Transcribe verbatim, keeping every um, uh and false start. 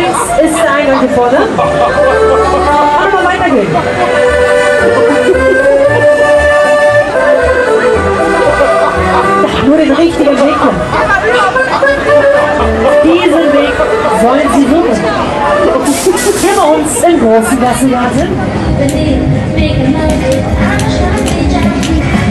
Links ist der Eingang hier vorne. Einfach weitergehen. Nur den richtigen Weg. Diesen Weg sollen Sie suchen. Hier bei uns im großen Gassengarten.